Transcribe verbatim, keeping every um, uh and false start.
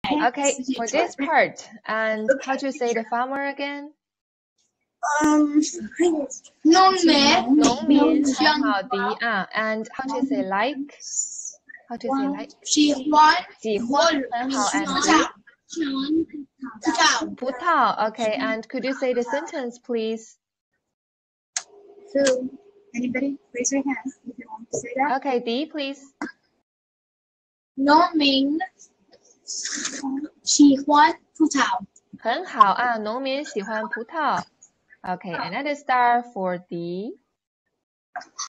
Okay, for this part, and how to say the farmer again? Um, 农民， 农民很好的啊 and how to say like? How to say like? 喜欢， 喜欢很好 and 葡萄， 葡萄 okay, and could you say the sentence please? So, anybody raise your hand if you want to say that. Okay, D please. 农民喜欢葡萄。 很好啊，农民喜欢葡萄。Okay, another star for D.